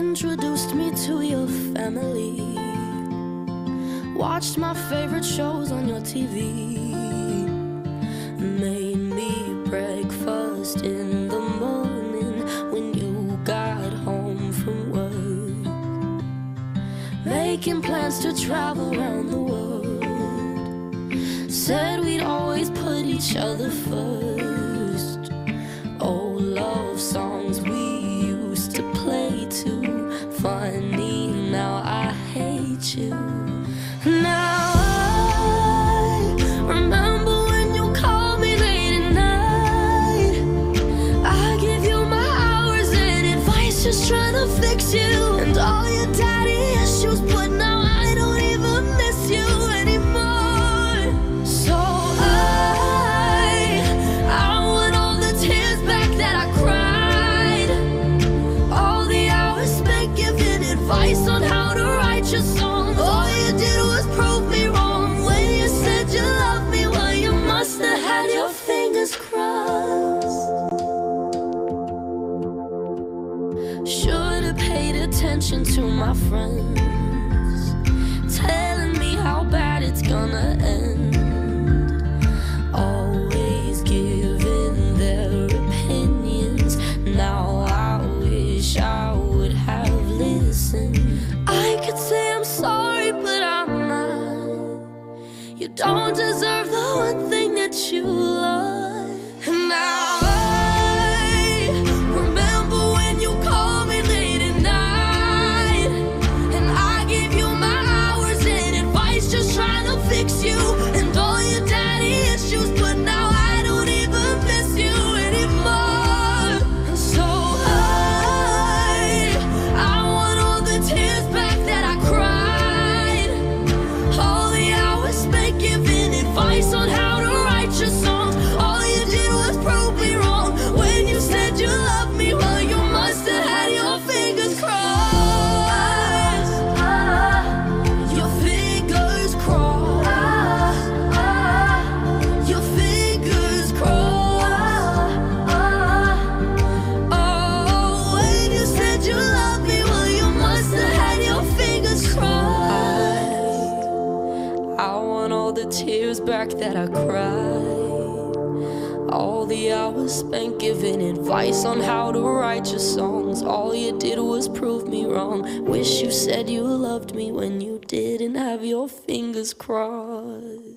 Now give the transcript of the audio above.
introduced me to your family, watched my favorite shows on your TV, made me breakfast in the morning when you got home from work, making plans to travel around the world, said we'd always put each other first. Old love songs we used to play too. Funny, now I hate you. Now I remember when you called me late at night. I give you my hours and advice, just trying to fix you and all your daddy issues, but now I don't even miss you anymore. So I want all the tears back that I cried, all the hours spent giving advice on how to write your songs. All you did was prove me wrong when you said you loved me. Well, you must have had your fingers crossed. Should have paid attention to my friends, telling me how bad it's gonna end. Always giving their opinions. Now I wish I would have listened. I could say I'm sorry, but I'm not. You don't deserve the one thing that you love. And now I remember when you called me late at night, and I gave you my hours and advice, just trying to fix you and all your daddy issues, but now I don't even miss you anymore. So I want all the tears back that I cried, all the hours spent giving advice on how to write your songs. All you did was prove me wrong when you said you loved me. Well, you must have had your fingers crossed. Your fingers crossed. Your fingers crossed. Oh, when you said you loved me, well, you must have had your fingers crossed. I want all the tears back that I cried, all the hours spent giving advice on how to write your songs. All you did was prove me wrong. Wish you said you loved me when you didn't have your fingers crossed.